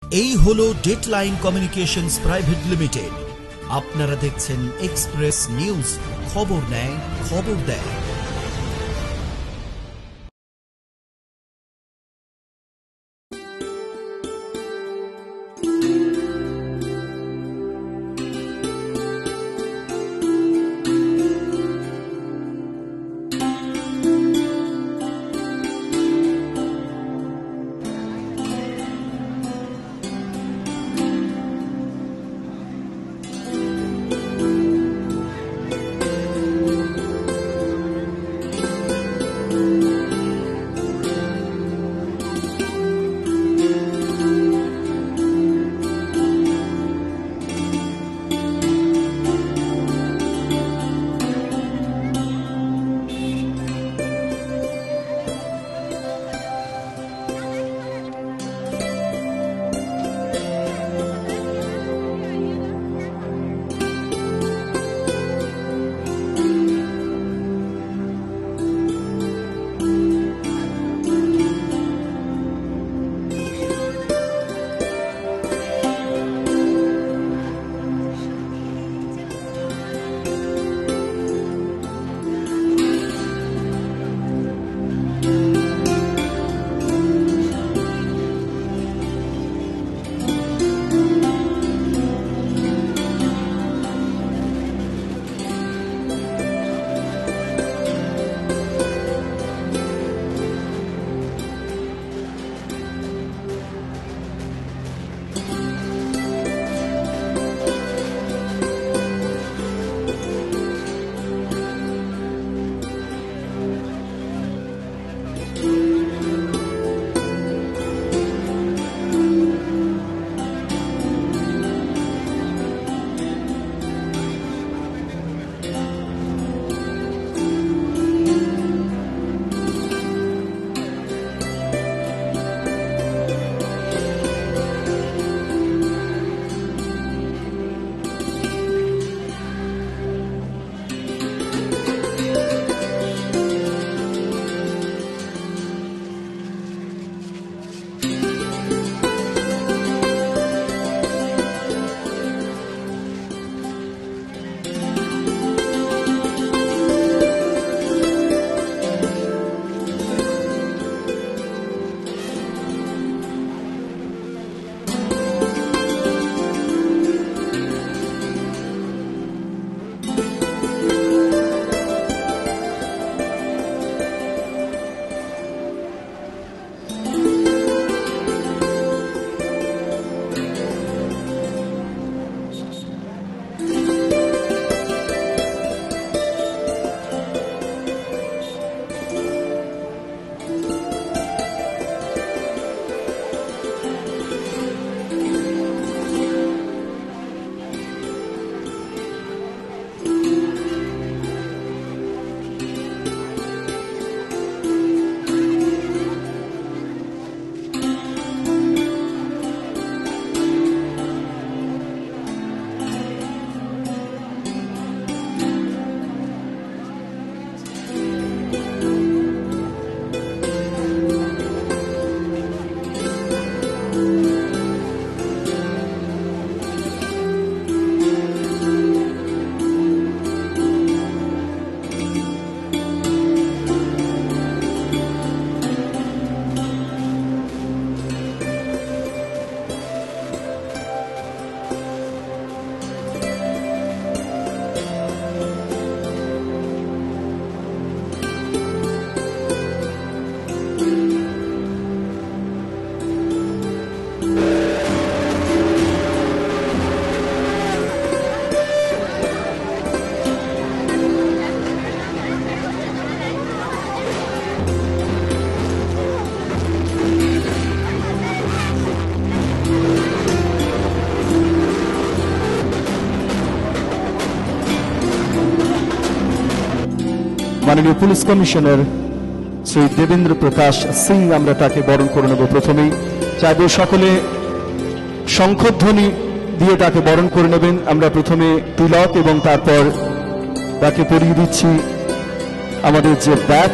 এই হলো deadline communications private limited. আপনারা দেখছেন এক্সপ্রেস নিউজ, খবর নেয়, খবর দেয়। माननीय पुलिस कमिशनर श्री देवेंद्र प्रकाश सिंह আমরা তাকে বরণ করে নেব। প্রথমেই চাইব সকলে শঙ্খধ্বনি দিয়ে তাকে বরণ করে নেবেন। আমরা প্রথমে তিলক এবং তারপর তাকে পরিয়ে দিচ্ছি আমাদের যে ব্যাচ।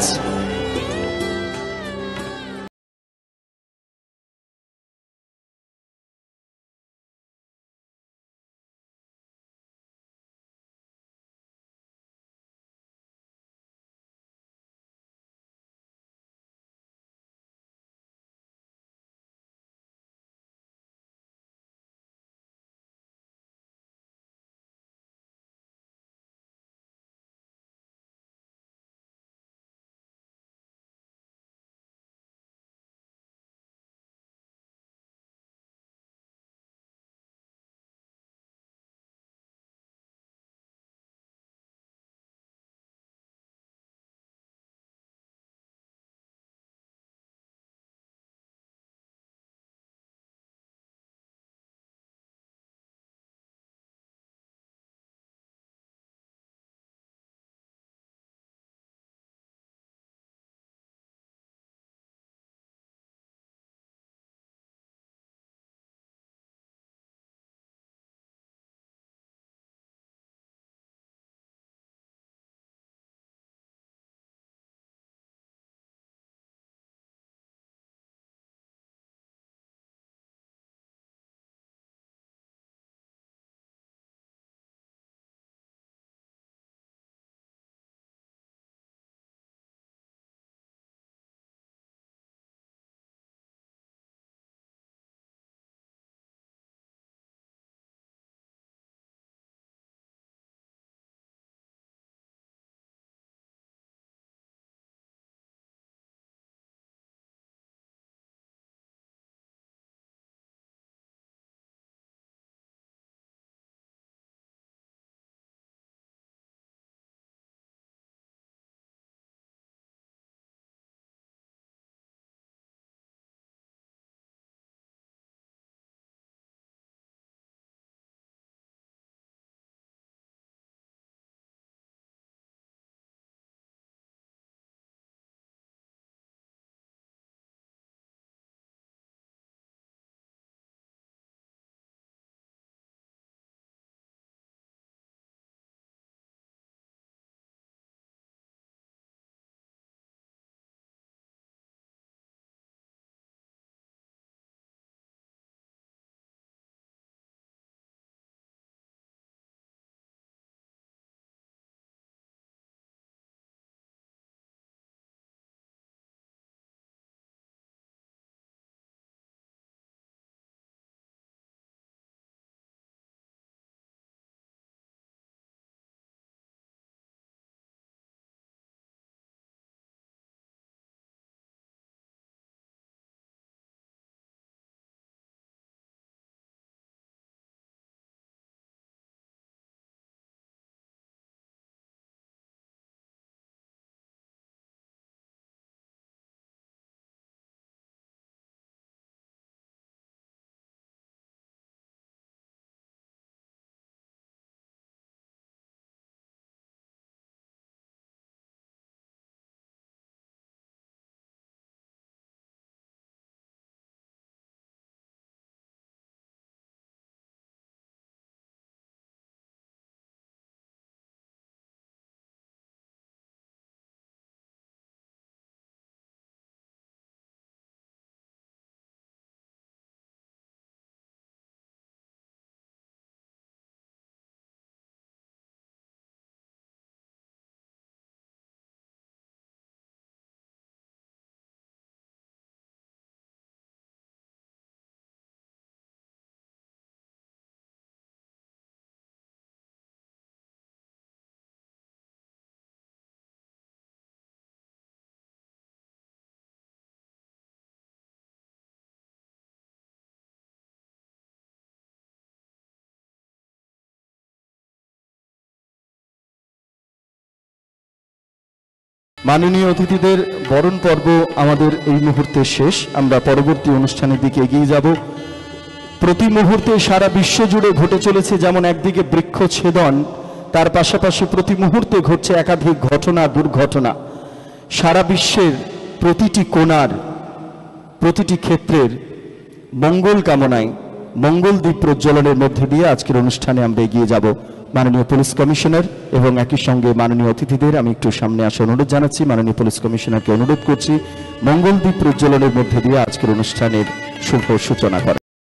মাননীয় অতিথিদের বরণ পর্ব আমাদের এই মুহূর্তে শেষ। আমরা পরবর্তী অনুষ্ঠানের দিকে এগিয়ে যাব। প্রতি মুহূর্তে সারা বিশ্ব জুড়ে ঘটে চলেছে যেমন একদিকে বৃক্ষছেদন, তার পাশাপাশি প্রতি মুহূর্তে ঘটছে একাধিক ঘটনা, দুর্ঘটনা। সারা বিশ্বের প্রতিটি কোণার, প্রতিটি ক্ষেত্রের মঙ্গল কামনায় মঙ্গল দ্বীপ প্রজ্বলনের মধ্যে দিয়ে আজকের অনুষ্ঠানে আমরা এগিয়ে যাব। মাননীয় পুলিশ কমিশনার এবং একই সঙ্গে মাননীয় অতিথিদের আমি একটু সামনে আসা অনুরোধ জানাচ্ছি। মাননীয় পুলিশ কমিশনারকে অনুরোধ করছি মঙ্গল দ্বীপ প্রজ্বলনের মধ্যে দিয়ে আজকের অনুষ্ঠানের শুভ সূচনা করা।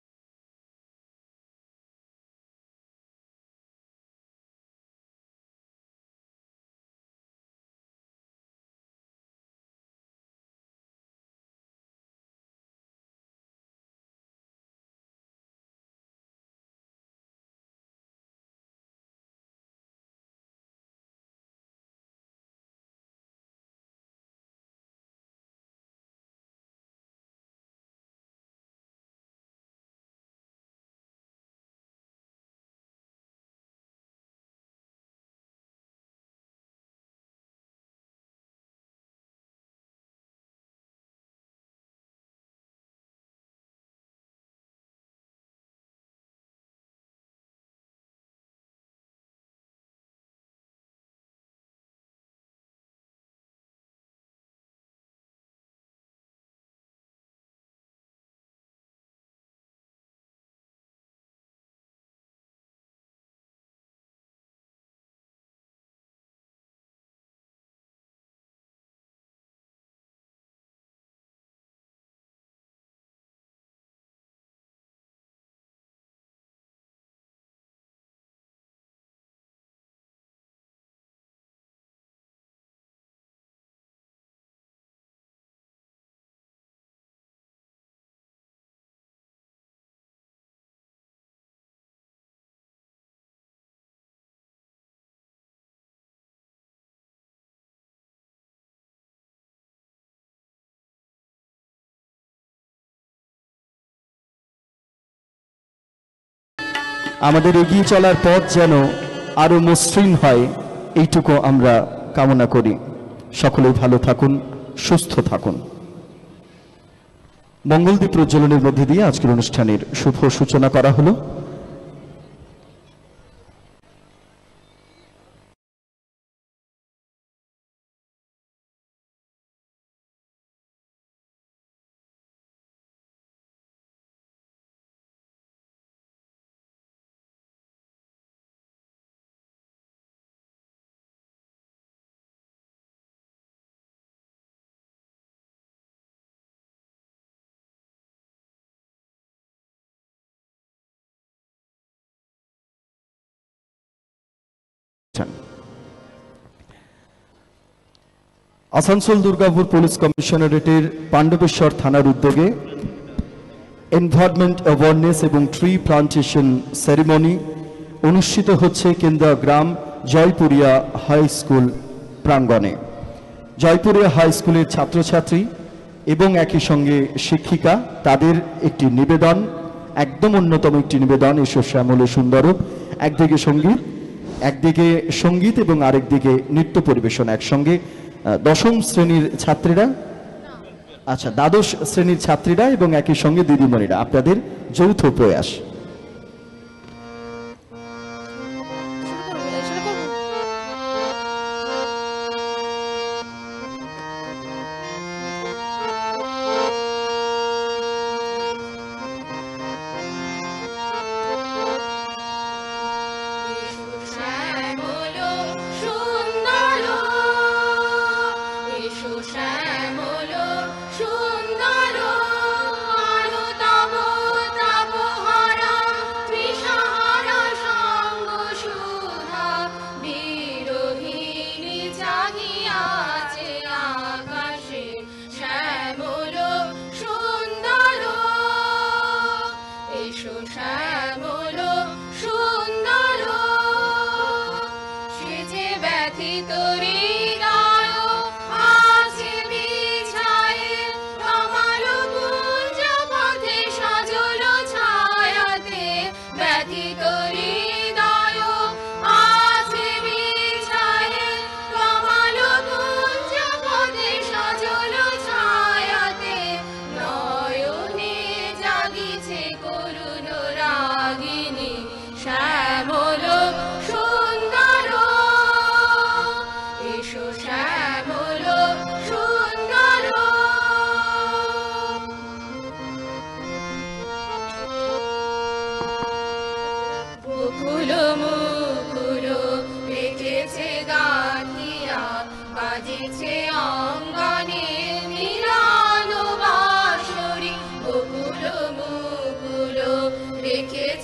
আমাদের এগিয়ে চলার পথ যেন আরো মসৃণ হয়, এইটুকু আমরা কামনা করি। সকলেই ভালো থাকুন, সুস্থ থাকুন। মঙ্গলদ্বীপ প্রজ্বলনের মধ্যে দিয়ে আজকের অনুষ্ঠানের শুভ সূচনা করা হলো। আসানসোল দুর্গাপুর পুলিশ কমিশনারেটের পাণ্ডবেশ্বর থানার উদ্যোগে এনভায়রনমেন্ট অ্যাওয়ারনেস এবং ট্রি প্লান্টেশন সেরিমনি অনুষ্ঠিত হচ্ছে কেন্দ্রা গ্রাম জয়পুরিয়া হাই স্কুল প্রাঙ্গণে। জয়পুরিয়া হাই স্কুলের ছাত্রছাত্রী এবং একই সঙ্গে শিক্ষিকা, তাদের একটি নিবেদন, একদম অন্যতম একটি নিবেদন, এসো শ্যামলে সুন্দর। একদিকে সঙ্গীত এবং আরেকদিকে নৃত্য পরিবেশন একসঙ্গে। দশম শ্রেণীর ছাত্রীরা, আচ্ছা দ্বাদশ শ্রেণীর ছাত্রীরা এবং একই সঙ্গে দিদিমণিরা, আপনাদের যৌথ প্রয়াস।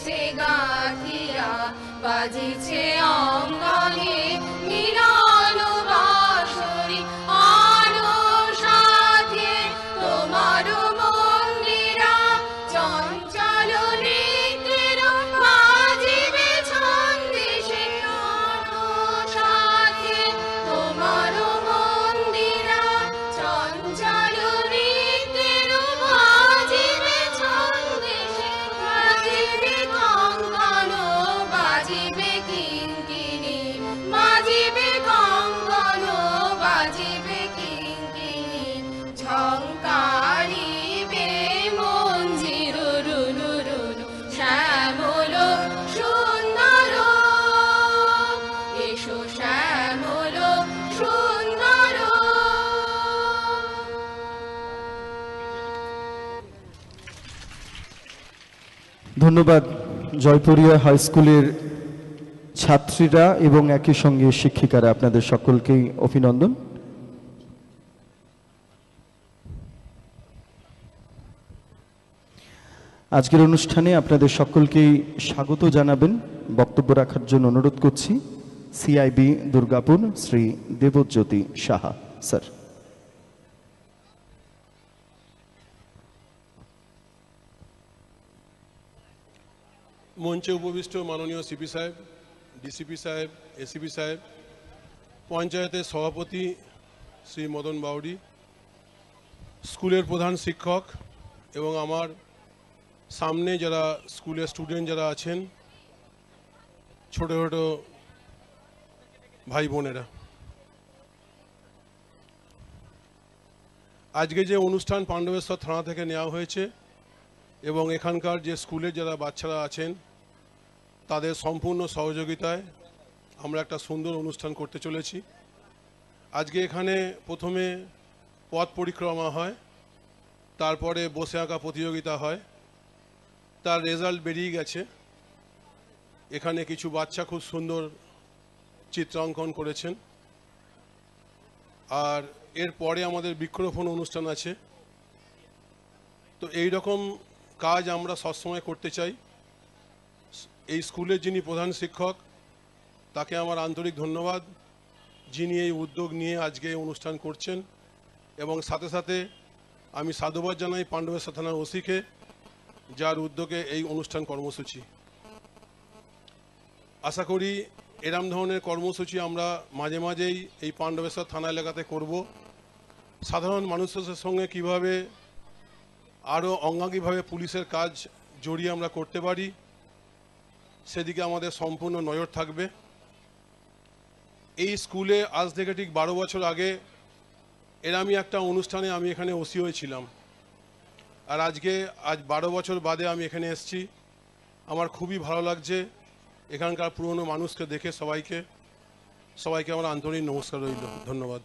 বেঁধেছে গাঁথিয়া বাজিছে অঙ্গনে মিলন বাঁশরি আলো সাথে তোমার মন্দিরা চঞ্চল নৃত্যের বাজিবে ছন্দেশে আলো সাথে তোমার মন্দিরা চঞ্চল নৃত্যের বাজিবে ছন্দেশে বাজিবে কঙ্কণ বাজিবে কিঙ্কিণী বাজিবে কঙ্কণ বাজিবে কিঙ্কিণী ঝঙ্কারিবে মঞ্জির রুলু রুলু শ্যামল সুন্দর এসো শ্যামল সুন্দর। ধন্যবাদ জয়পুরিয়া হাই স্কুলের ছাত্রীরা এবং একই সঙ্গে শিক্ষিকারা, আপনাদের সকলকেই অভিনন্দন। আজকের অনুষ্ঠানে আপনাদের সকলকেই স্বাগত জানাবেন। বক্তব্য রাখার জন্য অনুরোধ করছি সিআইবি দুর্গাপুর শ্রী দেবজ্যোতি সাহা স্যার। মঞ্চে উপবিষ্ট মাননীয় সিপি সাহেব, ডিসিপি সাহেব, এসিপি সাহেব, পঞ্চায়েতের সভাপতি শ্রী মদন বাউরি, স্কুলের প্রধান শিক্ষক এবং আমার সামনে যারা স্কুলের স্টুডেন্ট যারা আছেন, ছোট ছোট ভাই বোনেরা, আজকে যে অনুষ্ঠান পাণ্ডবেশ্বর থানা থেকে নেওয়া হয়েছে এবং এখানকার যে স্কুলের যারা বাচ্চারা আছেন তাদের সম্পূর্ণ সহযোগিতায় আমরা একটা সুন্দর অনুষ্ঠান করতে চলেছি। আজকে এখানে প্রথমে পথ পরিক্রমা হয়, তারপরে বসে আঁকা প্রতিযোগিতা হয়, তার রেজাল্ট বেরিয়ে গেছে। এখানে কিছু বাচ্চা খুব সুন্দর চিত্রাঙ্কন করেছেন, আর এরপরে আমাদের বৃক্ষরোপণ অনুষ্ঠান আছে। তো এই রকম কাজ আমরা সবসময় করতে চাই। এই স্কুলের যিনি প্রধান শিক্ষক তাকে আমার আন্তরিক ধন্যবাদ, যিনি এই উদ্যোগ নিয়ে আজকে এই অনুষ্ঠান করছেন, এবং সাথে সাথে আমি সাধুবাদ জানাই পাণ্ডবেশ্বর থানার ওসিকে, যার উদ্যোগে এই অনুষ্ঠান কর্মসূচি। আশা করি এরম ধরনের কর্মসূচি আমরা মাঝে মাঝেই এই পাণ্ডবেশ্বর থানা এলাকাতে করব। সাধারণ মানুষের সঙ্গে কিভাবে আরও অঙ্গাঙ্গিভাবে পুলিশের কাজ জড়িয়ে আমরা করতে পারি সেদিকে আমাদের সম্পূর্ণ নজর থাকবে। এই স্কুলে আজ থেকে ঠিক 12 বছর আগে এরমই একটা অনুষ্ঠানে আমি এখানে ওসি হয়েছিলাম, আর আজ 12 বছর বাদে আমি এখানে এসেছি। আমার খুবই ভালো লাগছে এখানকার পুরনো মানুষকে দেখে। সবাইকে আমার আন্তরিক নমস্কার রইল। ধন্যবাদ।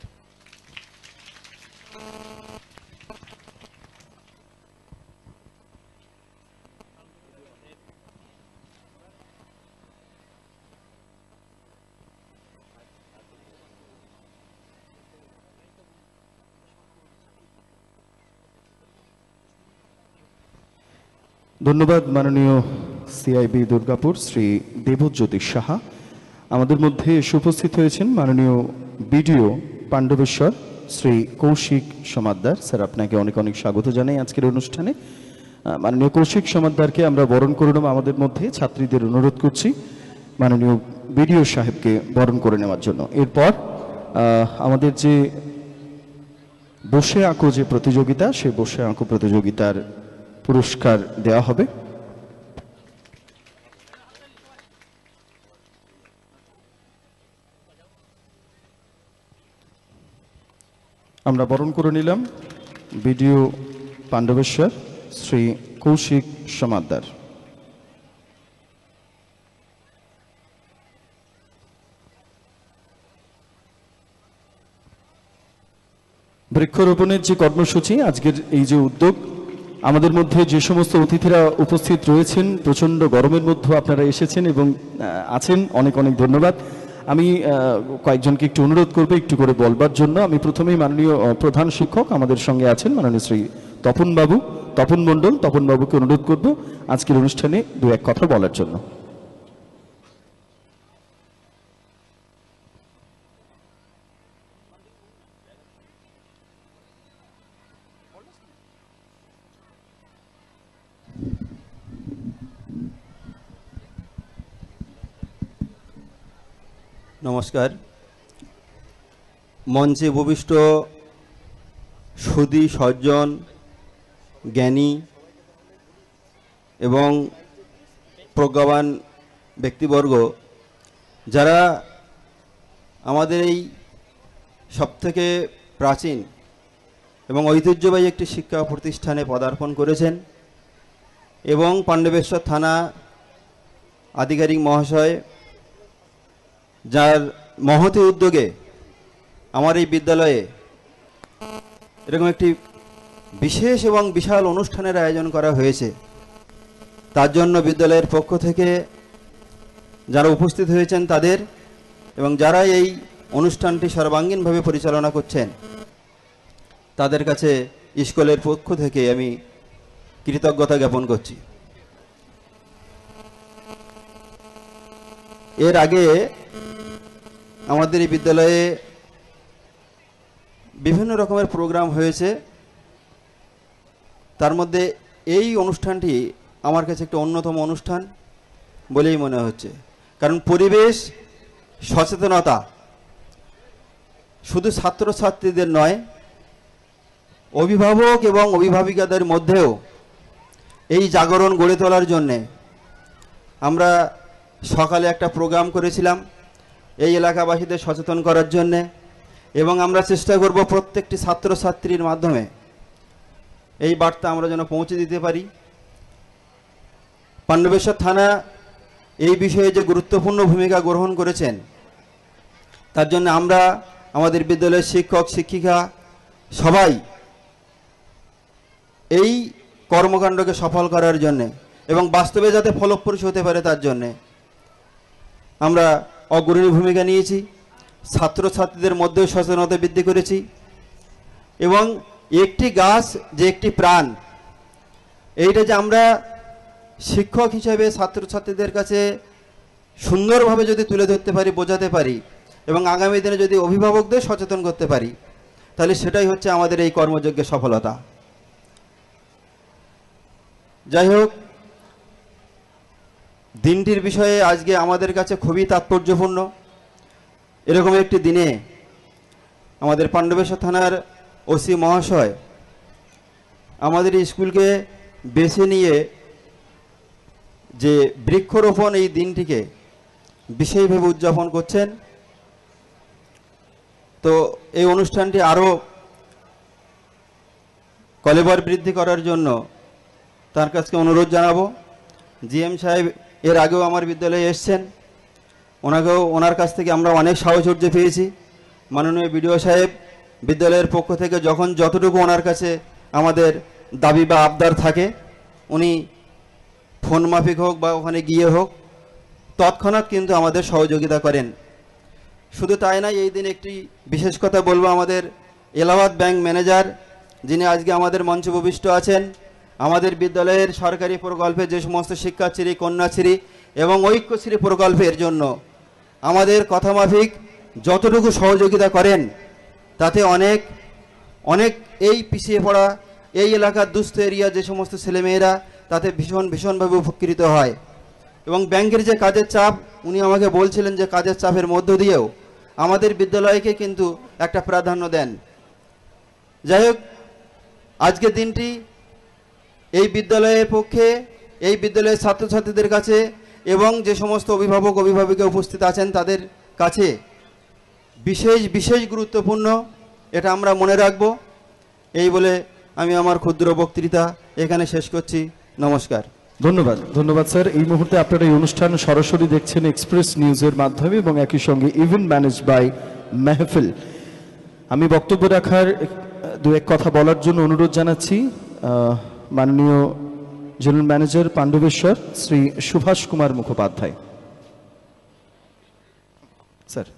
ধন্যবাদ মাননীয় সিআইবি দুর্গাপুর শ্রী দেবজ্যোতি সাহা। আমাদের মধ্যে এসে উপস্থিত হয়েছেন মাননীয় বিডিও পাণ্ডবেশ্বর শ্রী কৌশিক সমাদ্দার। স্যার, আপনাকে অনেক অনেক স্বাগত জানাই আজকের অনুষ্ঠানে। মাননীয় কৌশিক সমাদ্দারকে আমরা বরণ করে নেব। আমাদের মধ্যে ছাত্রীদের অনুরোধ করছি মাননীয় বিডিও সাহেবকে বরণ করে নেওয়ার জন্য। এরপর আমাদের যে বসে আঁকো যে প্রতিযোগিতা, সেই বসে আঁকো প্রতিযোগিতার পুরস্কার দেওয়া হবে। আমরা বরণ করে নিলাম বিডিও পাণ্ডবেশ্বর শ্রী কৌশিক সমাদ্দার। বৃক্ষরোপণের যে কর্মসূচি, আজকের এই যে উদ্যোগ, আমাদের মধ্যে যে সমস্ত অতিথিরা উপস্থিত রয়েছেন, প্রচণ্ড গরমের মধ্যে আপনারা এসেছেন এবং আছেন, অনেক অনেক ধন্যবাদ। আমি কয়েকজনকে একটু অনুরোধ করবো একটু করে বলবার জন্য। আমি প্রথমেই মাননীয় প্রধান শিক্ষক আমাদের সঙ্গে আছেন মাননীয় শ্রী তপন বাবু, তপন মণ্ডল। তপন বাবুকে অনুরোধ করব আজকের অনুষ্ঠানে দু এক কথা বলার জন্য। নমস্কার। মঞ্চে উপবিষ্ট সুধী সজ্জন, জ্ঞানী এবং প্রজ্ঞাবান ব্যক্তিবর্গ, যারা আমাদের এই সবথেকে প্রাচীন এবং ঐতিহ্যবাহী একটি শিক্ষা প্রতিষ্ঠানে পদার্পণ করেছেন, এবং পাণ্ডবেশ্বর থানা আধিকারিক মহাশয়, যার মহতি উদ্যোগে আমার এই বিদ্যালয়ে এরকম একটি বিশেষ এবং বিশাল অনুষ্ঠানের আয়োজন করা হয়েছে, তার জন্য বিদ্যালয়ের পক্ষ থেকে যারা উপস্থিত হয়েছেন তাদের, এবং যারা এই অনুষ্ঠানটি সর্বাঙ্গীনভাবে পরিচালনা করছেন তাদের কাছে স্কুলের পক্ষ থেকে আমি কৃতজ্ঞতা জ্ঞাপন করছি। এর আগে আমাদের এই বিদ্যালয়ে বিভিন্ন রকমের প্রোগ্রাম হয়েছে, তার মধ্যে এই অনুষ্ঠানটি আমার কাছে একটা অন্যতম অনুষ্ঠান বলেই মনে হচ্ছে। কারণ পরিবেশ সচেতনতা শুধু ছাত্রছাত্রীদের নয়, অভিভাবক এবং অভিভাবিকাদের মধ্যেও এই জাগরণ গড়ে তোলার জন্যে আমরা সকালে একটা প্রোগ্রাম করেছিলাম এই এলাকাবাসীদের সচেতন করার জন্যে, এবং আমরা চেষ্টা করব প্রত্যেকটি ছাত্রছাত্রীর মাধ্যমে এই বার্তা আমরা যেন পৌঁছে দিতে পারি। পাণ্ডবেশ্বর থানা এই বিষয়ে যে গুরুত্বপূর্ণ ভূমিকা গ্রহণ করেছেন, তার জন্য আমরা আমাদের বিদ্যালয়ের শিক্ষক শিক্ষিকা সবাই এই কর্মকাণ্ডকে সফল করার জন্যে এবং বাস্তবে যাতে ফলপ্রসূ হতে পারে তার জন্যে আমরা অগ্রণী ভূমিকা নিয়েছি। ছাত্রছাত্রীদের মধ্যেও সচেতনতা বৃদ্ধি করেছি, এবং একটি গাছ যে একটি প্রাণ, এইটা যে আমরা শিক্ষক হিসেবে ছাত্রছাত্রীদের কাছে সুন্দরভাবে যদি তুলে ধরতে পারি, বোঝাতে পারি, এবং আগামী দিনে যদি অভিভাবকদের সচেতন করতে পারি, তাহলে সেটাই হচ্ছে আমাদের এই কর্মযজ্ঞের সফলতা। যাই হোক, দিনটির বিষয়ে আজকে আমাদের কাছে খুবই তাৎপর্যপূর্ণ। এরকম একটি দিনে আমাদের পাণ্ডবেশ্বর থানার ওসি মহাশয় আমাদের স্কুলকে বেছে নিয়ে যে বৃক্ষরোপণ এই দিনটিকে বিশেষভাবে উদযাপন করছেন, তো এই অনুষ্ঠানটি আরও কলেবর বৃদ্ধি করার জন্য তার কাছে অনুরোধ জানাবো। জিএম সাহেব এর আগেও আমার বিদ্যালয়ে এসছেন, ওনার কাছ থেকে আমরা অনেক সাহচর্য পেয়েছি। মাননীয় বিডিও সাহেব বিদ্যালয়ের পক্ষ থেকে যখন যতটুকু ওনার কাছে আমাদের দাবি বা আবদার থাকে, উনি ফোন মাফিক হোক বা ওখানে গিয়ে হোক তৎক্ষণাৎ কিন্তু আমাদের সহযোগিতা করেন। শুধু তাই নয়, এই দিন একটি বিশেষ কথা বলবো, আমাদের এলাহাবাদ ব্যাংক ম্যানেজার যিনি আজকে আমাদের মঞ্চে উপবিষ্ট আছেন, আমাদের বিদ্যালয়ের সরকারি প্রকল্পে যে সমস্ত শিক্ষাশ্রী, কন্যাশ্রী এবং ঐক্যশ্রী প্রকল্পের জন্য আমাদের কথা মাফিক যতটুকু সহযোগিতা করেন, তাতে অনেক অনেক এই পিছিয়ে পড়া এই এলাকার দুস্থ এরিয়া যে সমস্ত ছেলেমেয়েরা তাতে ভীষণভাবে উপকৃত হয়। এবং ব্যাংকের যে কাজের চাপ, উনি আমাকে বলছিলেন যে কাজের চাপের মধ্য দিয়েও আমাদের বিদ্যালয়কে কিন্তু একটা প্রাধান্য দেন। যাই হোক, আজকের দিনটি এই বিদ্যালয়ের পক্ষে, এই বিদ্যালয়ের ছাত্রছাত্রীদের কাছে এবং যে সমস্ত অভিভাবক অভিভাবিকা উপস্থিত আছেন তাদের কাছে বিশেষ গুরুত্বপূর্ণ, এটা আমরা মনে রাখব। এই বলে আমি আমার ক্ষুদ্র বক্তৃতা এখানে শেষ করছি। নমস্কার। ধন্যবাদ স্যার। এই মুহূর্তে আপনারা এই অনুষ্ঠান সরাসরি দেখছেন এক্সপ্রেস নিউজের মাধ্যমে এবং একই সঙ্গে ইভেন্ট ম্যানেজ বাই মেহফিল। আমি বক্তব্য রাখার দু এক কথা বলার জন্য অনুরোধ জানাচ্ছি মাননীয় general manager Pandabeswar Shri Subhash Kumar Mukhopadhyay. Sir.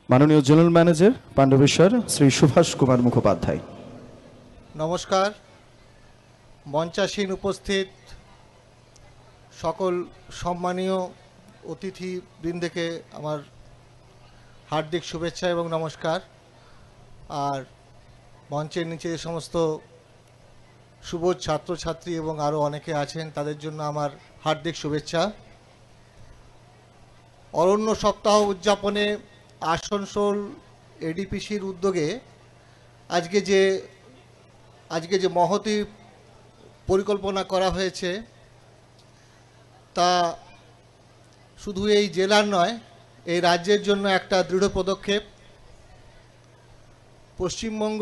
মাননীয় জেনারেল ম্যানেজার পাণ্ডবেশ্বর শ্রী সুভাষ কুমার মুখোপাধ্যায়। নমস্কার। মঞ্চাসীন উপস্থিত সকল সম্মানীয় অতিথিবৃন্দকে আমার হার্দিক শুভেচ্ছা এবং নমস্কার। আর মঞ্চের নিচে যে সমস্ত সুবোধ ছাত্রছাত্রী এবং আরও অনেকে আছেন তাদের জন্য আমার হার্দিক শুভেচ্ছা। অরণ্য সপ্তাহ উদযাপনে আসানসোল এডিপিসির উদ্যোগে আজকে যে মহতী পরিকল্পনা করা হয়েছে তা শুধু এই জেলার নয়, এই রাজ্যের জন্য একটা দৃঢ় পদক্ষেপ। পশ্চিমবঙ্গ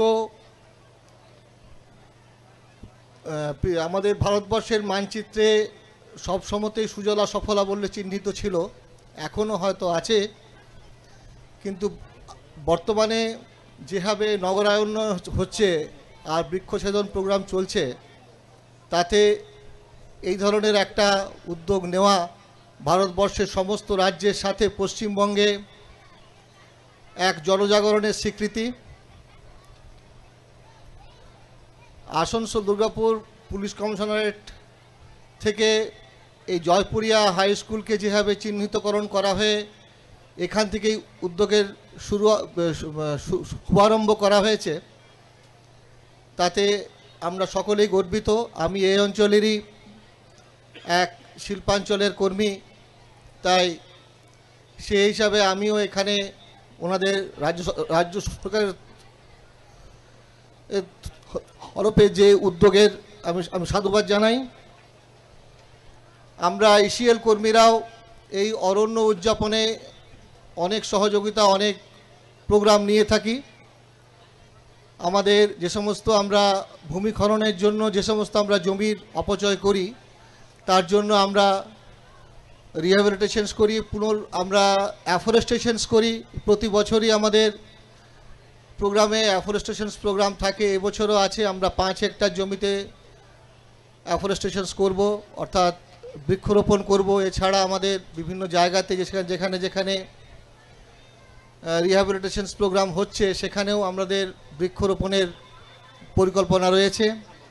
আমাদের ভারতবর্ষের মানচিত্রে সব সময়তেই সুজলা সফলা বললে চিহ্নিত ছিল, এখনও হয়তো আছে, কিন্তু বর্তমানে যেভাবে নগরায়ন হচ্ছে আর বৃক্ষছেদন প্রোগ্রাম চলছে, তাতে এই ধরনের একটা উদ্যোগ নেওয়া ভারতবর্ষের সমস্ত রাজ্যের সাথে পশ্চিমবঙ্গে এক জনজাগরণের স্বীকৃতি। আসানসোল দুর্গাপুর পুলিশ কমিশনারেট থেকে এই জয়পুরিয়া হাই স্কুলকে যেভাবে চিহ্নিতকরণ করা হয়ে এখান থেকেই উদ্যোগের শুভারম্ভ করা হয়েছে, তাতে আমরা সকলেই গর্বিত। আমি এই অঞ্চলেরই এক শিল্পাঞ্চলের কর্মী, তাই সেই হিসাবে আমিও এখানে ওনাদের রাজ্য সরকারের তরফে যে উদ্যোগের আমি সাধুবাদ জানাই। আমরা ইসিএল কর্মীরাও এই অরণ্য উদযাপনে অনেক সহযোগিতা, অনেক প্রোগ্রাম নিয়ে থাকি। আমাদের যে সমস্ত আমরা ভূমিখননের জন্য যে সমস্ত আমরা জমির অপচয় করি, তার জন্য আমরা রিহ্যাবিলিটেশনস করি, আমরা অ্যাফরেস্টেশনস করি। প্রতি বছরই আমাদের প্রোগ্রামে অ্যাফরেস্টেশনস প্রোগ্রাম থাকে, এবছরও আছে। আমরা 5 হেক্টর জমিতে অ্যাফরেস্টেশনস করব, অর্থাৎ বৃক্ষরোপণ করব। এছাড়া আমাদের বিভিন্ন জায়গাতে যেখানে যেখানে রিহ্যাবিলিটেশনস প্রোগ্রাম হচ্ছে সেখানেও আমাদের বৃক্ষরোপণের পরিকল্পনা রয়েছে।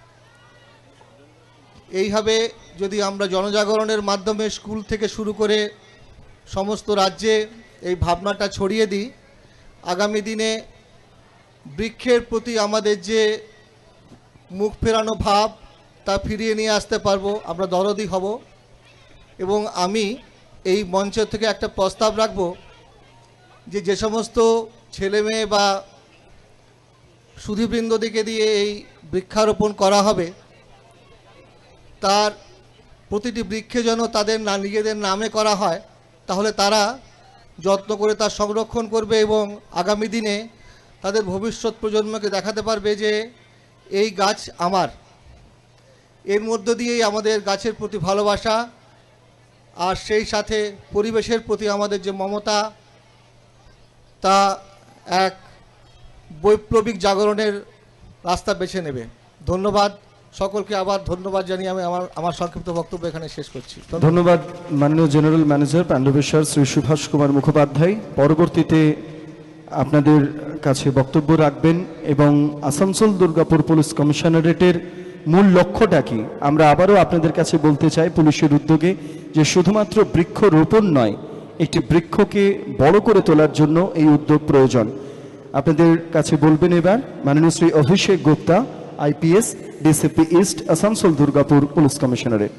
এইভাবে যদি আমরা জনজাগরণের মাধ্যমে স্কুল থেকে শুরু করে সমস্ত রাজ্যে এই ভাবনাটা ছড়িয়ে দিই, আগামী দিনে বৃক্ষের প্রতি আমাদের যে মুখ ফেরানো ভাব তা ফিরিয়ে নিয়ে আসতে পারবো, আমরা দরদি হব। এবং আমি এই মঞ্চ থেকে একটা প্রস্তাব রাখব যে সমস্ত ছেলে মেয়ে বা সুধীবৃন্দদিকে দিয়ে এই বৃক্ষারোপণ করা হবে, তার প্রতিটি বৃক্ষে যেন তাদের নিজেদের নামে করা হয়, তাহলে তারা যত্ন করে তার সংরক্ষণ করবে এবং আগামী দিনে তাদের ভবিষ্যৎ প্রজন্মকে দেখাতে পারবে যে এই গাছ আমার। এর মধ্য দিয়েই আমাদের গাছের প্রতি ভালোবাসা আর সেই সাথে পরিবেশের প্রতি আমাদের যে মমতা, তা এক বৈপ্লবিক জাগরণের রাস্তা বেছে নেবে। ধন্যবাদ সকলকে, আবার ধন্যবাদ জানিয়ে আমি আমার সংক্ষিপ্ত বক্তব্য এখানে শেষ করছি। ধন্যবাদ মাননীয় জেনারেল ম্যানেজার পাণ্ডবেশ্বর শ্রী সুভাষ কুমার মুখোপাধ্যায়। পরবর্তীতে আপনাদের কাছে বক্তব্য রাখবেন এবং আসানসোল দুর্গাপুর পুলিশ কমিশনারেটের মূল লক্ষ্যটা কি আমরা আবারও আপনাদের কাছে বলতে চাই। পুলিশের উদ্যোগে যে শুধুমাত্র বৃক্ষরোপণ নয়, একটি বৃক্ষকে বড় করে তোলার জন্য এই উদ্যোগ প্রয়োজন। আপনাদের কাছে বলবেন এবার মাননীয় Shri Abhishek Gupta, IPS, DCP east, Asansol Durgapur police commissionerate.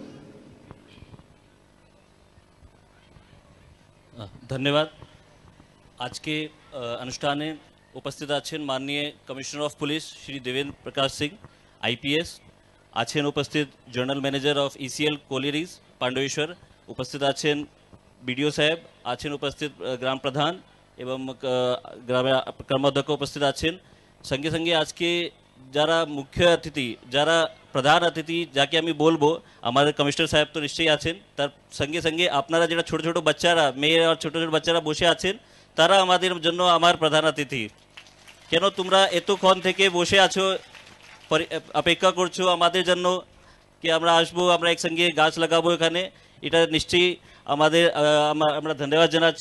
ধন্যবাদ। আজকে অনুষ্ঠানে উপস্থিত আছেন মাননীয় commissioner of police Shri Devendra Prakash Singh, IPS, আছেন উপস্থিত general manager of ECL collieries Pandabeswar, উপস্থিত আছেন বিডিও সাহেব, আছেন উপস্থিত গ্রাম প্রধান এবং গ্রামের কর্মাধ্যক্ষ উপস্থিত আছেন। সঙ্গে সঙ্গে আজকে যারা মুখ্য অতিথি, যারা প্রধান অতিথি যাকে আমি বলবো, আমাদের কমিশনার সাহেব তো নিশ্চয়ই আছেন, তার সঙ্গে সঙ্গে আপনারা যারা ছোটো ছোটো বাচ্চারা, মেয়ে আর ছোটো ছোটো বাচ্চারা বসে আছেন, তারা আমাদের জন্য আমার প্রধান অতিথি। কেন তোমরা এতক্ষণ থেকে বসে আছো, অপেক্ষা করছো আমাদের জন্য কি আমরা আসবো, আমরা একসঙ্গে গাছ লাগাবো এখানে, এটা নিশ্চয়ই আমরা ধন্যবাদ জানাচ্ছি।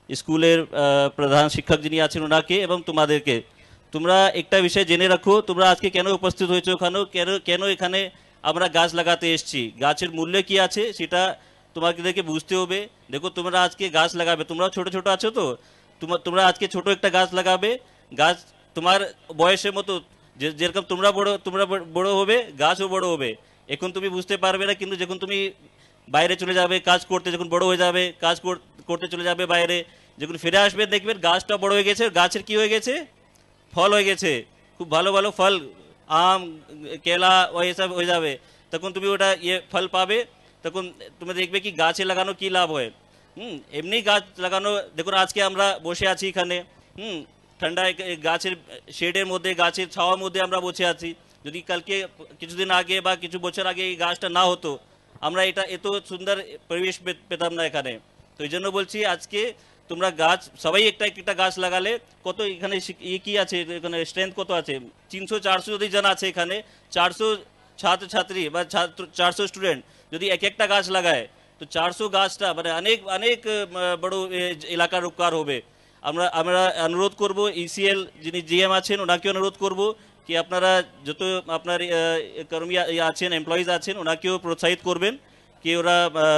স্কুলের প্রধান শিক্ষক যিনি আছেন ওনাকে এবং তোমাদেরকে। তোমরা একটা বিষয় জেনে রাখো, তোমরা আজকে কেন উপস্থিত হয়েছো ওখানে, কেন এখানে আমরা গাছ লাগাতে এসেছি, গাছের মূল্য কি আছে সেটা তোমাদেরকে বুঝতে হবে। দেখো তোমরা আজকে গাছ লাগাবে, তোমরা ছোট ছোট আছো তো, তোমরা আজকে ছোট একটা গাছ লাগাবে। গাছ তোমার বয়সের মতো, যেরকম তোমরা বড় হবে গাছও বড় হবে। এখন তুমি বুঝতে পারবে না, কিন্তু যখন তুমি বাইরে চলে যাবে কাজ করতে, যখন বড় হয়ে যাবে কাজ করতে চলে যাবে বাইরে, যখন ফিরে আসবে দেখবেন গাছটা বড় হয়ে গেছে, গাছের কি হয়ে গেছে, ফল হয়ে গেছে, খুব ভালো ভালো ফল, আম কেলা এসব হয়ে যাবে। তখন তুমি ওটা ফল পাবে, তখন তুমি দেখবে কি গাছে লাগানো কি লাভ হয়। এমনি গাছ লাগানো, দেখুন আজকে আমরা বসে আছি এখানে, ঠান্ডায় গাছের শেডের মধ্যে, গাছের ছাওয়ার মধ্যে আমরা বসে আছি। যদি কালকে কিছুদিন আগে বা কিছু বছর আগে এই গাছটা না হতো, আমরা এটা এত সুন্দর পরিবেশ পেতাম না এখানে। তো এই জন্য বলছি আজকে তোমরা গাছ সবাই একটা গাছ লাগালে কত এখানে কি আছে, এখানে স্ট্রেংথ কত আছে, 300-400 যদি জন আছে এখানে, 400 ছাত্রছাত্রী বা 400 স্টুডেন্ট যদি একটা গাছ লাগায়, তো 400 গাছটা মানে অনেক বড় এলাকার উপকার হবে। আমরা অনুরোধ করব, ইসিএল যিনি জিএম আছেন ওনাকে অনুরোধ করব কি আপনারা যত আপনার কর্মী আছেন, এমপ্লয়িজ আছেন, ওনাকেও প্রোৎসাহিত করবেন কি ওরা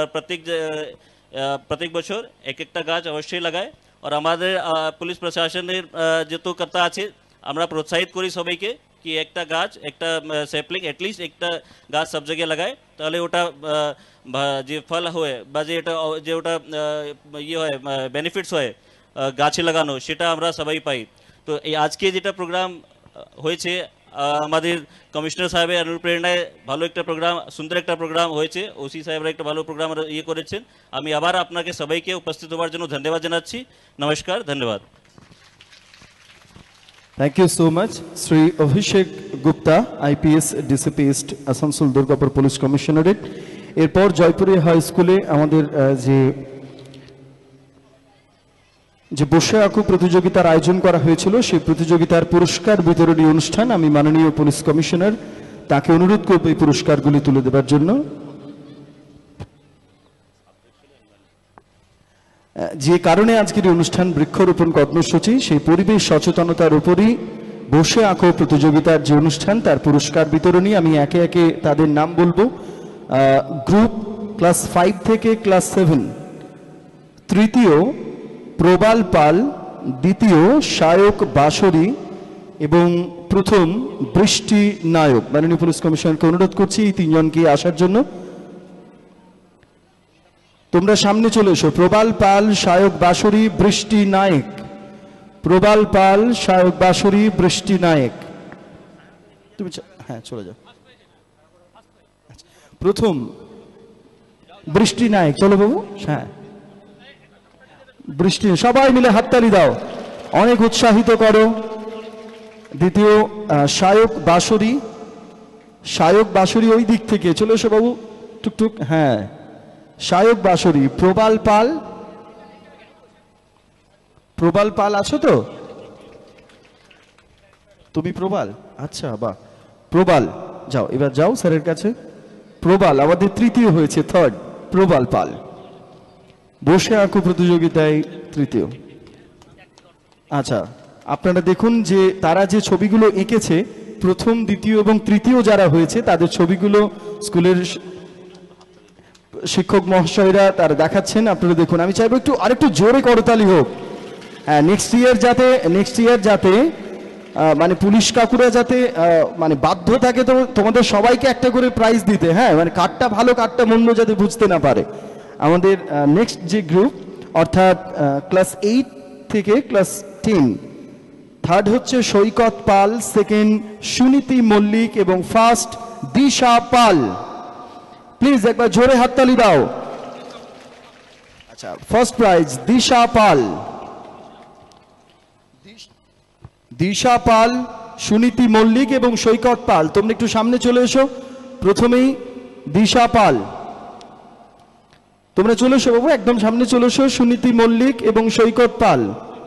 প্রত্যেক বছর একটা গাছ অবশ্যই লাগায়। আর আমাদের পুলিশ প্রশাসনের যত কর্তা আছে আমরা প্রোৎসাহিত করি সবাইকে কি একটা গাছ, একটা স্যাপলিং অ্যাটলিস্ট একটা গাছ সব জায়গায় লাগায়, তাহলে ওটা যে ফল হয় বা যে ওটা হয় বেনিফিটস হয় গাছে লাগানো, সেটা আমরা সবাই পাই। তো এই আজকে যেটা প্রোগ্রাম হয়েছে আমাদের কমিশনার সাহেবের অনুপ্রেরণায় ভালো একটা প্রোগ্রাম, সুন্দর একটা প্রোগ্রাম হয়েছে, ওসি সাহেবরা একটা ভালো প্রোগ্রাম করেছেন। আমি আবার আপনাকে সবাইকে উপস্থিত হওয়ার জন্য ধন্যবাদ জানাচ্ছি। নমস্কার, ধন্যবাদ। Thank you so much. Shri Abhishek Gupta, IPS DCP east, Asansol Durgapur police commissionerate. এরপর জয়পুরে হাই স্কুলে আমাদের যে বসে আঁকো প্রতিযোগিতার আয়োজন করা হয়েছিল, সেই প্রতিযোগিতার পুরস্কার বিতরণী অনুষ্ঠান, আমি মাননীয় পুলিশ কমিশনার তাকে অনুরোধ করব এই পুরস্কারগুলি তুলে দেওয়ার জন্য। যে কারণে আজকের এই অনুষ্ঠান বৃক্ষরোপণ কর্মসূচি, সেই পরিবেশ সচেতনতার উপরই বসে আঁকো প্রতিযোগিতার যে অনুষ্ঠান, তার পুরস্কার বিতরণী। আমি একে একে তাদের নাম বলবো। গ্রুপ ক্লাস 5 থেকে ক্লাস 7, তৃতীয় প্রবাল পাল, দ্বিতীয় সায়ক বাসরি এবং প্রথম বৃষ্টি নায়ক। মাননীয় পুলিশ কমিশনারকে অনুরোধ করছি এই তিনজনকে আসার জন্য। তোমরা সামনে চলে এসো। প্রবাল পাল, সায়ক বাসরি, বৃষ্টি নায়ক। প্রবাল পাল, সায়ক বাসরি, বৃষ্টি নায়ক। তুমি হ্যাঁ চলে যাও। প্রথম বৃষ্টি নায়ক, চলো বাবু। হ্যাঁ বৃষ্টি, সবাই মিলে হাততালি দাও, অনেক উৎসাহিত করো। দ্বিতীয় সায়ক বাসরি, সায়ক বাসরি ওই দিক থেকে চলে এসো বাবু, টুকটুক। হ্যাঁ সায়ক বাসরি। প্রবাল পাল, প্রবাল পাল আছো তো তুমি? প্রবাল, আচ্ছা বাহ, প্রবাল যাও, এবার যাও স্যারের কাছে। প্রবাল আমাদের তৃতীয় হয়েছে, থার্ড প্রবাল পাল, বসে আঁকো প্রতিযোগিতায় তৃতীয়। আচ্ছা আপনারা দেখুন যে তারা যে ছবিগুলো এঁকেছে, প্রথম, দ্বিতীয় এবং তৃতীয় যারা হয়েছে তাদের ছবিগুলো স্কুলের শিক্ষক মহাশয়রা তারা দেখাচ্ছেন, আপনারা দেখুন। আমি চাইবো একটু আরেকটু জোরে করতালি হোক। হ্যাঁ নেক্সট ইয়ার যাতে মানে পুলিশ কাকুরা যাতে মানে বাধ্য থাকে তো তোমাদের সবাইকে একটা করে প্রাইজ দিতে। হ্যাঁ মানে কারটা ভালো কারটা মন্দ যাতে বুঝতে না পারে। আমাদের নেক্সট যে গ্রুপ, অর্থাৎ ক্লাস 8 থেকে ক্লাস 10, থার্ড হচ্ছে সৈকত পাল, সেকেন্ড সুনীতি মল্লিক এবং ফার্স্ট দিশা পাল। প্লিজ একবার জোরে হাততালি দাও। আচ্ছা ফার্স্ট প্রাইজ দিশা পাল, দিশা পাল, সুনীতি মল্লিক এবং সৈকত পাল। তোমরা একটু সামনে চলে এসো। প্রথমেই দিশা পাল, তোমরা চলে এসো বাবু, একদম সামনে চলে এসো। সুনীতি মল্লিক এবং সৈকত পাল।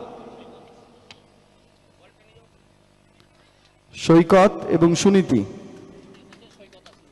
সৈকত এবং সুনীতি,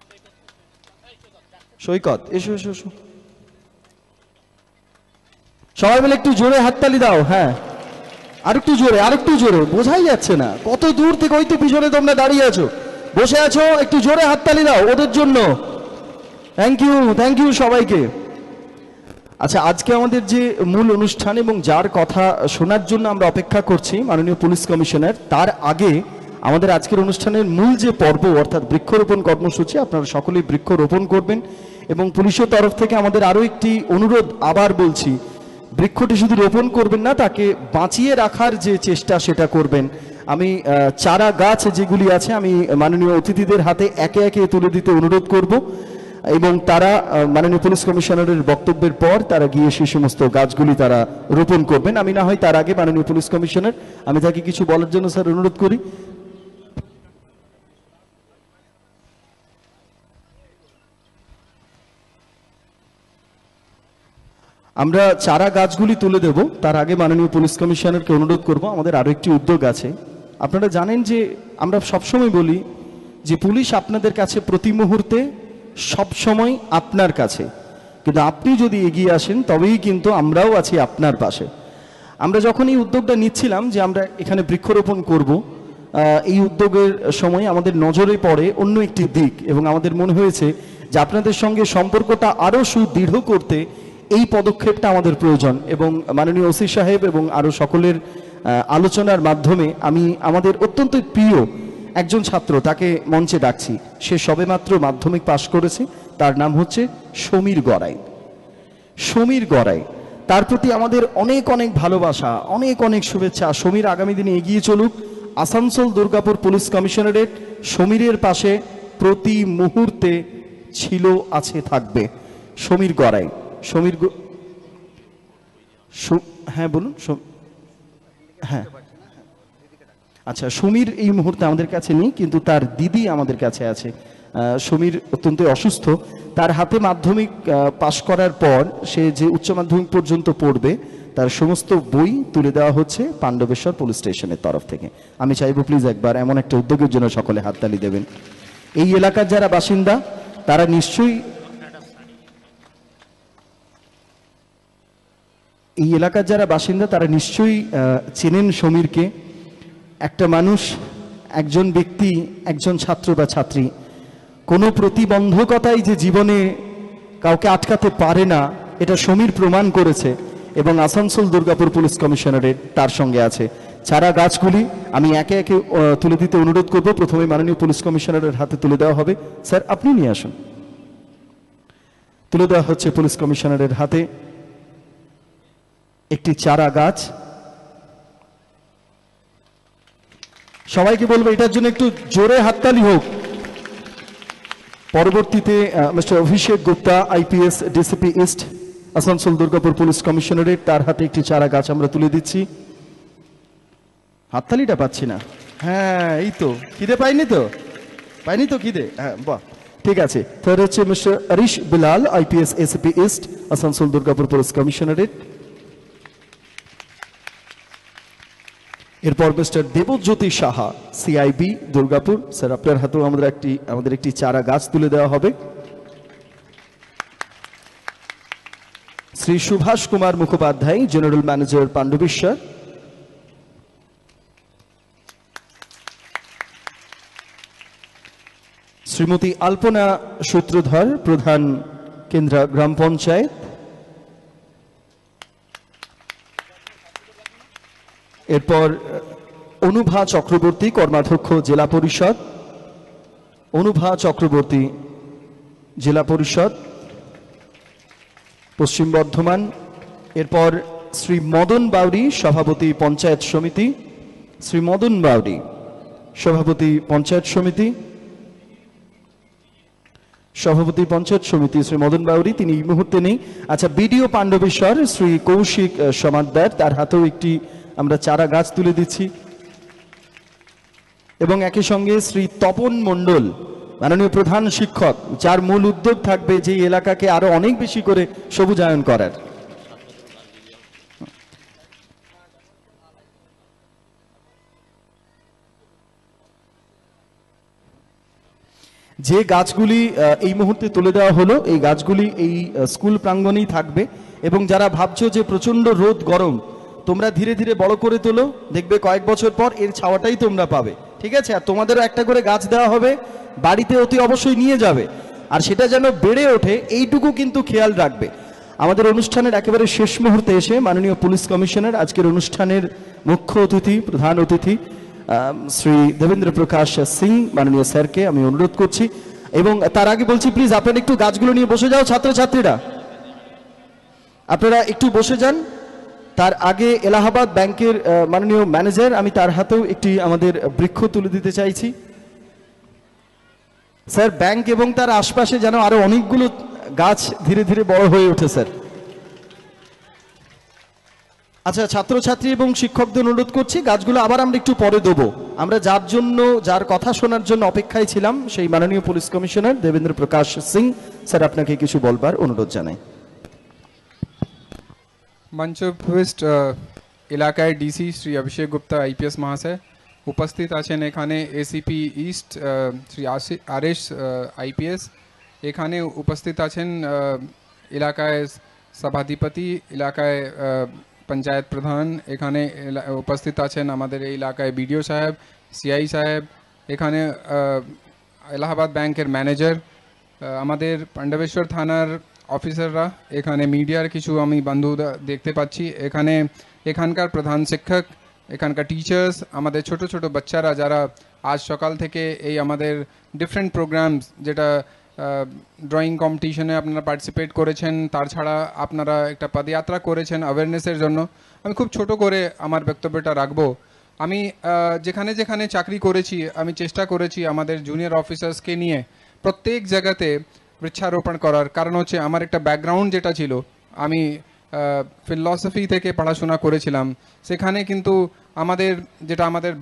সৈকত এসো এসো এসো। সবাই মিলে একটু জোরে হাততালি দাও। হ্যাঁ, আরেকটু জোরে, আরেকটু জোরে, বোঝাই যাচ্ছে না কত দূর থেকে। ওই তো পিছনে তোমরা দাঁড়িয়ে আছো, বসে আছো, একটু জোরে হাততালি দাও ওদের জন্য। থ্যাংক ইউ সবাইকে। আচ্ছা, আজকে আমাদের যে মূল অনুষ্ঠান এবং যার কথা শোনার জন্য আমরা অপেক্ষা করছি মাননীয় পুলিশ কমিশনার, তার আগে আমাদের আজকের অনুষ্ঠানের মূল যে পর্ব অর্থাৎ বৃক্ষরোপণ কর্মসূচি, আপনারা সকলেই বৃক্ষরোপণ করবেন। এবং পুলিশের তরফ থেকে আমাদের আরও একটি অনুরোধ, আবার বলছি, বৃক্ষটি শুধু রোপণ করবেন না, তাকে বাঁচিয়ে রাখার যে চেষ্টা সেটা করবেন। আমি চারা গাছ যেগুলি আছে আমি মাননীয় অতিথিদের হাতে একে একে তুলে দিতে অনুরোধ করব এবং তারা মাননীয় পুলিশ কমিশনারের বক্তব্যের পর তারা গিয়ে সেই সমস্ত গাছগুলি তারা রোপণ করবেন। আমি না হয় তার আগে মাননীয় পুলিশ কমিশনার, আমি তাকে কিছু বলার জন্য স্যার অনুরোধ করি। আমরা চারা গাছগুলি তুলে দেব, তার আগে মাননীয় পুলিশ কমিশনারকে অনুরোধ করব, আমাদের আরও একটি উদ্যোগ আছে। আপনারা জানেন যে আমরা সবসময় বলি যে পুলিশ আপনাদের কাছে প্রতি মুহূর্তে সবসময় আপনার কাছে, কিন্তু আপনি যদি এগিয়ে আসেন তবেই কিন্তু আমরাও আছি আপনার পাশে। আমরা যখন এই উদ্যোগটা নিচ্ছিলাম যে আমরা এখানে বৃক্ষরোপণ করব, এই উদ্যোগের সময় আমাদের নজরে পড়ে অন্য একটি দিক এবং আমাদের মনে হয়েছে যে আপনাদের সঙ্গে সম্পর্কটা আরও সুদৃঢ় করতে এই পদক্ষেপটা আমাদের প্রয়োজন। এবং মাননীয় ওসি সাহেব এবং আরও সকলের আলোচনার মাধ্যমে আমি আমাদের অত্যন্ত প্রিয় একজন ছাত্র, তাকে মঞ্চে ডাকছি। সে সবেমাত্র মাধ্যমিক পাশ করেছে, তার নাম হচ্ছে সমীর গড়াই। সমীর গড়াই, তার প্রতি আমাদের অনেক অনেক ভালোবাসা, অনেক অনেক শুভেচ্ছা। সমীর আগামী দিনে এগিয়ে চলুক। আসানসোল দুর্গাপুর পুলিশ কমিশনারেট সমীরের পাশে প্রতি মুহূর্তে ছিল, আছে, থাকবে। সমীর গড়াই, হ্যাঁ বলুন। হ্যাঁ, আচ্ছা, সমীর এই মুহূর্তে আমাদের কাছে নেই, কিন্তু তার দিদি আমাদের কাছে আছে। সমীর অত্যন্ত অসুস্থ, তার হাতে মাধ্যমিক পাশ করার পর সে যে উচ্চ মাধ্যমিক পর্যন্ত পড়বে তার সমস্ত বই তুলে দেওয়া হচ্ছে পাণ্ডবেশ্বর পুলিশ স্টেশনের তরফ থেকে। আমি চাইবো প্লিজ একবার এমন একটা উদ্যোগের জন্য সকলে হাততালি দেবেন। এই এলাকার যারা বাসিন্দা তারা নিশ্চয়ই চেনেন সমীরকে। একটা মানুষ, একজন ব্যক্তি, একজন ছাত্র বা ছাত্রী কোনো প্রতিবন্ধকতাই যে জীবনে কাউকে আটকাতে পারে না, এটা সমীর প্রমাণ করেছে এবং আসানসোল দুর্গাপুর পুলিশ কমিশনারেট তার সঙ্গে আছে। চারা গাছগুলি আমি একে একে তুলে দিতে অনুরোধ করব। প্রথমে মাননীয় পুলিশ কমিশনারের হাতে তুলে দেওয়া হবে। স্যার, আপনি নিয়ে আসুন। তুলে দেওয়া হচ্ছে পুলিশ কমিশনারের হাতে একটি চারা গাছ। সবাইকে বলবো এটার জন্য একটু জোরে হাততালি হোক। পরবর্তীতে mister Abhishek Gupta, IPS, DCP east, Asansol Durgapur police commissionerate, তার হাতে একটি চারা গাছ আমরা তুলে দিচ্ছি। হাততালিটা পাচ্ছি না। হ্যাঁ, এই তো খিদে পাইনি তো খিদে। হ্যাঁ, বাহ, ঠিক আছে। তার হচ্ছে Mister Arish Bilal, IPS, ACP East, Asansol Durgapur police commissionerate. এরপর Mister Debjyoti Saha, CIB, Durgapur. Sir, আপনার হাতেও আমাদের একটি চারা গাছ তুলে দেওয়া হবে। Shri Subhash Kumar Mukhopadhyay, general manager, Pandabeswar. শ্রীমতী আলপনা সূত্রধর, প্রধান, কেন্দ্রা গ্রাম পঞ্চায়েত। এরপর অনুভা চক্রবর্তী, কর্মাধ্যক্ষ, জেলা পরিষদ। অনুভা চক্রবর্তী, জেলা পরিষদ, পশ্চিম বর্ধমান। এরপর শ্রী মদন বাউরি, সভাপতি, পঞ্চায়েত সমিতি। শ্রী মদন বাউরি, সভাপতি, পঞ্চায়েত সমিতি। শ্রী মদন বাউরি, তিনি এই মুহূর্তে নেই। আচ্ছা, বিডিও পাণ্ডবেশ্বর শ্রী কৌশিক সমাদ্দার, তার হাতেও একটি আমরা চারা গাছ তুলে দিচ্ছি। এবং একই সঙ্গে শ্রী তপন মণ্ডল, মাননীয় প্রধান শিক্ষক, যার মূল উদ্যোগ থাকবে যে এলাকাকে আরো অনেক বেশি করে সবুজায়ন করার। যে গাছগুলি এই মুহূর্তে তুলে দেওয়া হলো, এই গাছগুলি এই স্কুল প্রাঙ্গণেই থাকবে এবং যারা ভাবছো যে প্রচণ্ড রোদ গরম, তোমরা ধীরে ধীরে বড় করে তোলো, দেখবে কয়েক বছর পর এর ছাওয়াটাই তোমরা পাবে, ঠিক আছে? আর তোমাদেরও একটা করে গাছ দেওয়া হবে, বাড়িতে অতি অবশ্যই নিয়ে যাবে, আর সেটা যেন বেড়ে ওঠে এইটুকু কিন্তু খেয়াল রাখবে। আমাদের অনুষ্ঠানের একেবারে শেষ মুহূর্তে এসে মাননীয় পুলিশ কমিশনার, আজকের অনুষ্ঠানের মুখ্য অতিথি, প্রধান অতিথি শ্রী দেবেন্দ্র প্রকাশ সিং মাননীয় স্যারকে আমি অনুরোধ করছি, এবং তার আগে বলছি প্লিজ আপনারা একটু গাছগুলো নিয়ে বসে যাও, ছাত্রছাত্রীরা আপনারা একটু বসে যান। তার আগে এলাহাবাদ ব্যাংকের মাননীয় ম্যানেজার, আমি তার হাতেও একটি আমাদের বৃক্ষ তুলে দিতে চাইছি। স্যার, ব্যাংক এবং তার আশপাশে যেন আরো অনেকগুলো গাছ ধীরে ধীরে বড় হয়ে ওঠে স্যার। আচ্ছা, ছাত্রছাত্রী এবং শিক্ষকদের অনুরোধ করছি, গাছগুলো আবার আমরা একটু পরে দেবো। আমরা যার জন্য, যার কথা শোনার জন্য অপেক্ষায় ছিলাম, সেই মাননীয় police commissioner Devendra Prakash Singh sir, আপনাকে কিছু বলবার অনুরোধ জানাই। मंच उपविष्ट इलाकाय डीसी श्री अभिषेक गुप्ता आईपीएस महाशय, उपस्थित आছেন এখানে ACP East Shri Aresh IPS, এখানে উপস্থিত আছেন এলাকায় সভাধিপতি, এলাকায় পঞ্চায়েত প্রধান, এখানে উপস্থিত আছেন আমাদের এই এলাকায় বিডিও সাহেব, সিআই সাহেব, এখানে এলাহাবাদ ব্যাংকের ম্যানেজার, আমাদের পাণ্ডবেশ্বর থানার অফিসাররা, এখানে মিডিয়ার কিছু আমি বন্ধু দেখতে পাচ্ছি, এখানে এখানকার প্রধান শিক্ষক, এখানকার টিচার্স, আমাদের ছোট ছোট বাচ্চারা যারা আজ সকাল থেকে এই আমাদের ডিফারেন্ট প্রোগ্রামস, যেটা ড্রয়িং কম্পিটিশনে আপনারা পার্টিসিপেট করেছেন, তার ছাড়া আপনারা একটা পদযাত্রা করেছেন অ্যাওয়ারনেসের জন্য। আমি খুব ছোট করে আমার বক্তব্যটা রাখবো। আমি যেখানে যেখানে চাকরি করেছি, আমি চেষ্টা করেছি আমাদের জুনিয়র অফিসার্সকে নিয়ে প্রত্যেক জায়গাতে বৃক্ষারোপণ করার। কারণ হচ্ছে আমার একটা ব্যাকগ্রাউন্ড যেটা ছিল, আমি ফিলসফি থেকে পড়াশোনা করেছিলাম, সেখানে কিন্তু আমাদের যেটা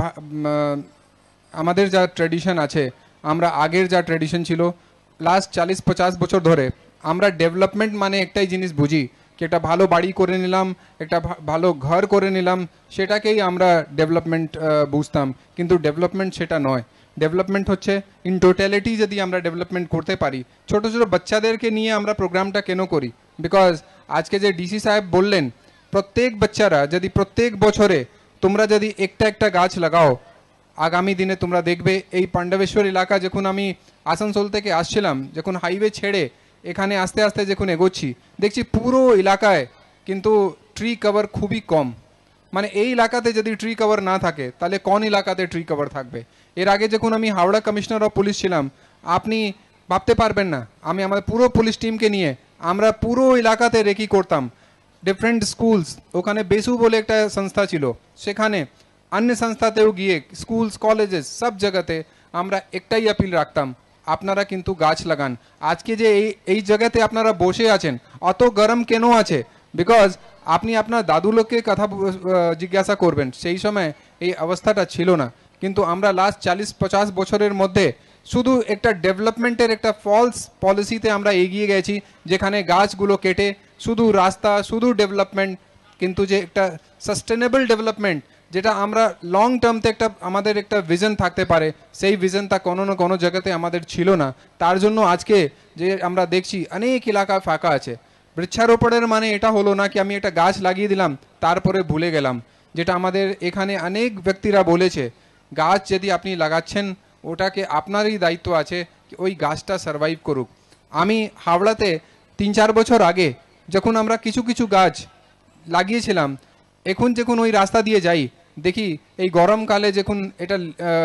আমাদের যা ট্র্যাডিশন আছে, আমরা আগের যা ট্র্যাডিশন ছিল লাস্ট 40-50 বছর ধরে, আমরা ডেভেলপমেন্ট মানে একটাই জিনিস বুঝি কি একটা ভালো বাড়ি করে নিলাম, একটা ভালো ঘর করে নিলাম, সেটাকেই আমরা ডেভেলপমেন্ট বুঝতাম। কিন্তু ডেভেলপমেন্ট সেটা নয়। ডেভেলপমেন্ট হচ্ছে ইন টোটালিটি যদি আমরা ডেভেলপমেন্ট করতে পারি। ছোট ছোট বাচ্চাদেরকে নিয়ে আমরা প্রোগ্রামটা কেন করি? বিকজ আজকে যে ডিসি সাহেব বললেন, প্রত্যেক বাচ্চারা যদি প্রত্যেক বছরে তোমরা যদি একটা গাছ লাগাও, আগামী দিনে তোমরা দেখবে এই পাণ্ডবেশ্বর এলাকা, যখন আমি আসানসোল থেকে আসছিলাম, যখন হাইওয়ে ছেড়ে এখানে আস্তে আস্তে যখন এগোচ্ছি, দেখছি পুরো এলাকায় কিন্তু ট্রি কভার খুবই কম। মানে এই এলাকাতে যদি ট্রি কভার না থাকে, তাহলে কোন এলাকাতে ট্রি কভার থাকবে? এর আগে যখন আমি হাওড়া কমিশনার অফ পুলিশ ছিলাম, আপনি ভাবতে পারবেন না, আমি আমাদের পুরো পুলিশ টিমকে নিয়ে আমরা পুরো এলাকাতে রেকি করতাম। ডিফারেন্ট স্কুলস, ওখানে বেসু বলে একটা সংস্থা ছিল, সেখানে অন্য সংস্থাতেও গিয়ে স্কুলস, কলেজেস, সব জায়গাতে আমরা একটাই আপিল রাখতাম, আপনারা কিন্তু গাছ লাগান। আজকে যে এই জায়গাতে আপনারা বসে আছেন, অত গরম কেন আছে? বিকজ আপনি আপনার দাদু লোককে কথা জিজ্ঞাসা করবেন, সেই সময় এই অবস্থাটা ছিল না। কিন্তু আমরা লাস্ট 40-50 বছরের মধ্যে শুধু একটা ডেভেলপমেন্টের একটা ফলস পলিসিতে আমরা এগিয়ে গেছি, যেখানে গাছগুলো কেটে শুধু রাস্তা, শুধু ডেভেলপমেন্ট, কিন্তু যে একটা সাস্টেনেবল ডেভেলপমেন্ট, যেটা আমরা লং টার্মতে একটা আমাদের একটা ভিশন থাকতে পারে, সেই ভিশনটা কোনো না কোনো জায়গাতে আমাদের ছিল না। তার জন্য আজকে যে আমরা দেখছি অনেক এলাকা ফাঁকা আছে। বৃক্ষারোপণের মানে এটা হলো না কি আমি একটা গাছ লাগিয়ে দিলাম তারপরে ভুলে গেলাম। যেটা আমাদের এখানে অনেক ব্যক্তিরা বলেছে, গাছ যদি আপনি লাগাচ্ছেন, ওটাকে আপনারই দায়িত্ব আছে কি ওই গাছটা সার্ভাইভ করুক। আমি হাওড়াতে 3-4 বছর আগে যখন আমরা কিছু কিছু গাছ লাগিয়েছিলাম, এখন যখন ওই রাস্তা দিয়ে যাই, দেখি এই গরমকালে যখন এটা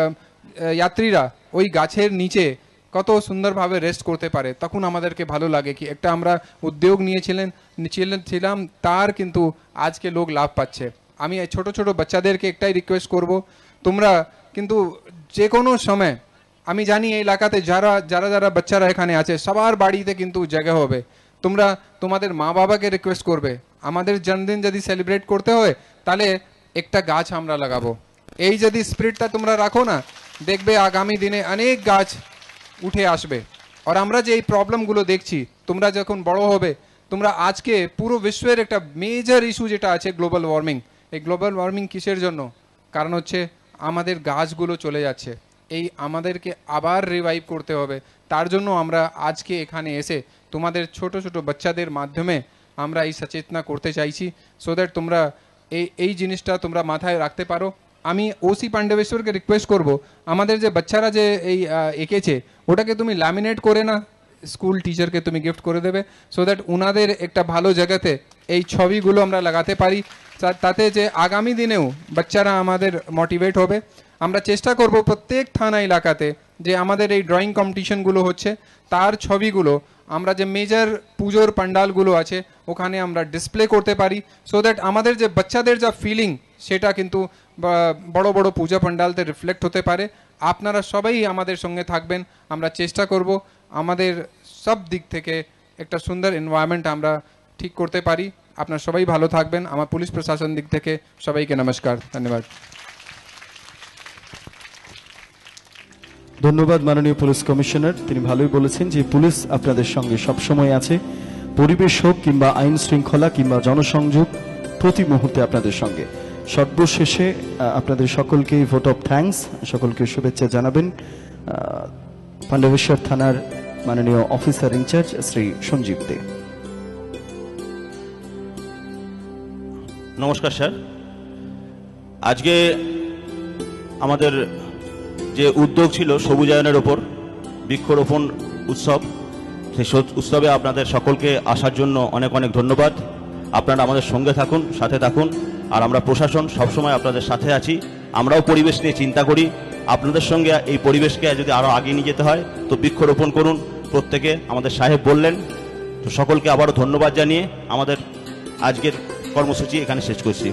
যাত্রীরা ওই গাছের নিচে কত সুন্দরভাবে রেস্ট করতে পারে, তখন আমাদেরকে ভালো লাগে কি একটা আমরা উদ্যোগ নিয়েছিলাম, তার কিন্তু আজকে লোক লাভ পাচ্ছে। আমি ছোট ছোট বাচ্চাদেরকে একটাই রিকোয়েস্ট করব, তোমরা কিন্তু যে কোনো সময়, আমি জানি এই এলাকাতে যারা যারা যারা বাচ্চারা এখানে আছে সবার বাড়িতে কিন্তু জায়গা হবে, তোমরা তোমাদের মা বাবাকে রিকোয়েস্ট করবে, আমাদের জন্মদিন যদি সেলিব্রেট করতে হয় তাহলে একটা গাছ আমরা লাগাবো। এই যদি স্পিরিটটা তোমরা রাখো না, দেখবে আগামী দিনে অনেক গাছ উঠে আসবে। আর আমরা যে এই প্রবলেমগুলো দেখছি, তোমরা যখন বড় হবে, তোমরা আজকে পুরো বিশ্বের একটা মেজর ইস্যু যেটা আছে গ্লোবাল ওয়ার্মিং, এই গ্লোবাল ওয়ার্মিং কিসের জন্য? কারণ হচ্ছে আমাদের গাছগুলো চলে যাচ্ছে, এই আমাদেরকে আবার রিভাইভ করতে হবে। তার জন্য আমরা আজকে এখানে এসে তোমাদের ছোট ছোট বাচ্চাদের মাধ্যমে আমরা এই সচেতনা করতে চাইছি, সো দ্যাট তোমরা এই জিনিসটা তোমরা মাথায় রাখতে পারো। আমি ওসি পাণ্ডবেশ্বরকে রিকোয়েস্ট করব, আমাদের যে বাচ্চারা যে এই এঁকেছে ওটাকে তুমি ল্যামিনেট করে না স্কুল টিচারকে তুমি গিফট করে দেবে, সো দ্যাট ওনাদের একটা ভালো জায়গাতে এই ছবিগুলো আমরা লাগাতে পারি, তাতে যে আগামী দিনেও বাচ্চারা আমাদের মোটিভেট হবে। আমরা চেষ্টা করব প্রত্যেক থানা এলাকাতে যে আমাদের এই ড্রয়িং কম্পিটিশনগুলো হচ্ছে তার ছবিগুলো আমরা যে মেজর পুজোর পান্ডালগুলো আছে ওখানে আমরা ডিসপ্লে করতে পারি, সো দ্যাট আমাদের যে বাচ্চাদের যা ফিলিং সেটা কিন্তু বড় বড় পূজা পান্ডালতে রিফ্লেক্ট হতে পারে। আপনারা সবাই আমাদের সঙ্গে থাকবেন, আমরা চেষ্টা করব আমাদের সব দিক থেকে একটা সুন্দর এনভায়রনমেন্ট আমরা ঠিক করতে পারি। আপনারা সবাই ভালো থাকবেন। আমার পুলিশ প্রশাসন দিক থেকে সবাইকে নমস্কার, ধন্যবাদ। ধন্যবাদ মাননীয় পুলিশ কমিশনার, তিনি ভালোই বলেছেন যে পুলিশ আপনাদের সঙ্গে সবসময় আছে, পরিবেশ হোক কিংবা আইন শৃঙ্খলা কিংবা জনসংযোগ, প্রতি মুহূর্তে আপনাদের সঙ্গে। সর্বশেষে আপনাদের সকলকে ভোট অফ থ্যাঙ্কস, সকলকে শুভেচ্ছা জানাবেন পাণ্ডবেশ্বর থানার মাননীয় অফিসার ইনচার্জ শ্রী সঞ্জীব দে। নমস্কার স্যার, আজকে আমাদের যে উদ্যোগ ছিল সবুজায়নের ওপর বৃক্ষরোপণ উৎসব, সেই উৎসবে আপনাদের সকলকে আসার জন্য অনেক অনেক ধন্যবাদ। আপনারা আমাদের সঙ্গে থাকুন, সাথে থাকুন, আর আমরা প্রশাসন সবসময় আপনাদের সাথে আছি। আমরাও পরিবেশ নিয়ে চিন্তা করি, আপনাদের সঙ্গে এই পরিবেশকে যদি আরও আগিয়ে নিয়ে যেতে হয় তো বৃক্ষরোপণ করুন প্রত্যেকে, আমাদের সাহেব বললেন। তো সকলকে আবারও ধন্যবাদ জানিয়ে আমাদের আজকের কর্মসূচি এখানে শেষ করছি।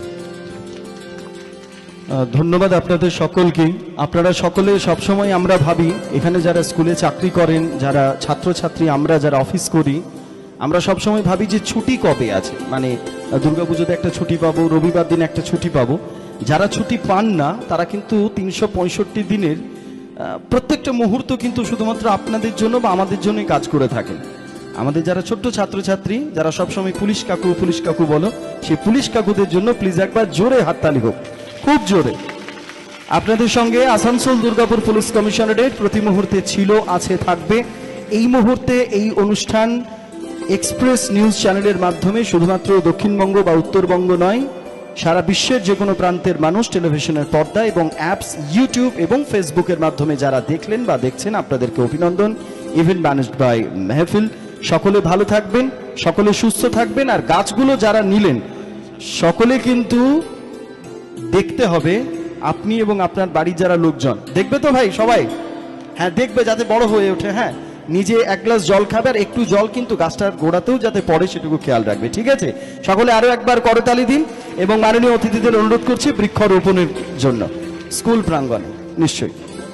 ধন্যবাদ আপনাদের সকলকে। আপনারা সকলে সবসময় আমরা ভাবি, এখানে যারা স্কুলে চাকরি করেন, যারা ছাত্রছাত্রী, আমরা যারা অফিস করি, আমরা সবসময় ভাবি যে ছুটি কবে আছে, মানে দুর্গাপুজোতে একটা ছুটি পাবো, রবিবার দিন একটা ছুটি পাবো। যারা ছুটি পান না তারা কিন্তু 365 দিনের প্রত্যেকটা মুহূর্ত কিন্তু শুধুমাত্র আপনাদের জন্য বা আমাদের জন্যই কাজ করে থাকেন। আমাদের যারা ছোট্ট ছাত্রছাত্রী, যারা সবসময় পুলিশ কাকু বলো, সেই পুলিশ কাকুদের জন্য প্লিজ একবার জোরে হাততালি হোক, খুব জোরে। আপনাদের সঙ্গে আসানসোল দুর্গাপুর পুলিশ কমিশনারেট প্রতি মুহূর্তে ছিল, আছে, থাকবে। এই মুহূর্তে এই অনুষ্ঠান এক্সপ্রেস নিউজ চ্যানেলের মাধ্যমে শুধুমাত্র দক্ষিণবঙ্গ বা উত্তরবঙ্গ নয়, সারা বিশ্বের যে কোনো প্রান্তের মানুষ টেলিভিশনের পর্দা এবং অ্যাপস, ইউটিউব এবং ফেসবুকের মাধ্যমে যারা দেখলেন বা দেখছেন, আপনাদেরকে অভিনন্দন। Event managed by Mehfil. সকলে ভালো থাকবেন, সকলে সুস্থ থাকবেন। আর গাছগুলো যারা নিলেন সকলে কিন্তু দেখতে হবে, আপনি এবং আপনার বাড়ির যারা লোকজন দেখবে তো ভাই, সবাই হ্যাঁ দেখবে, যাতে বড় হয়ে ওঠে। হ্যাঁ, নিজে এক গ্লাস জল খাবে, আর একটু জল কিন্তু গাছটার গোড়াতেও যাতে পড়ে সেটুকু খেয়াল রাখবে, ঠিক আছে? সকলে আরো একবার করতালি দিন এবং মাননীয় অতিথিদের অনুরোধ করছি বৃক্ষরোপণের জন্য স্কুল প্রাঙ্গণে। নিশ্চয়ই।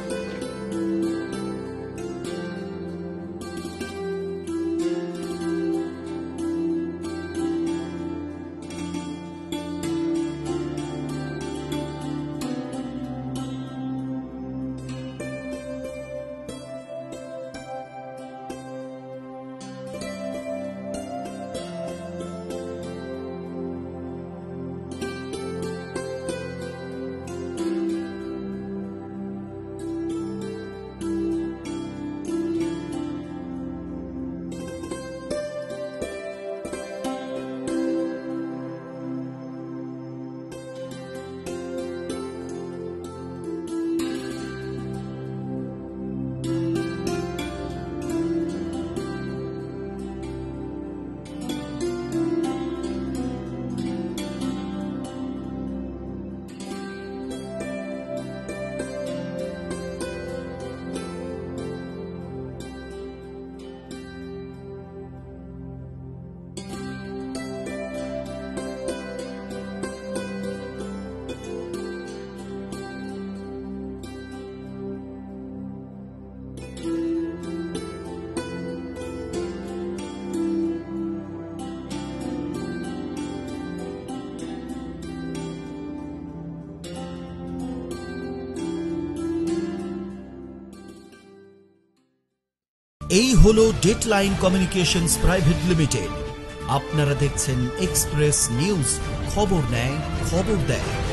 এই হলো ডেডলাইন কমিউনিকেশনস প্রাইভেট লিমিটেড। আপনারা দেখছেন এক্সপ্রেস নিউজ, খবর নেয়, খবর দেয়।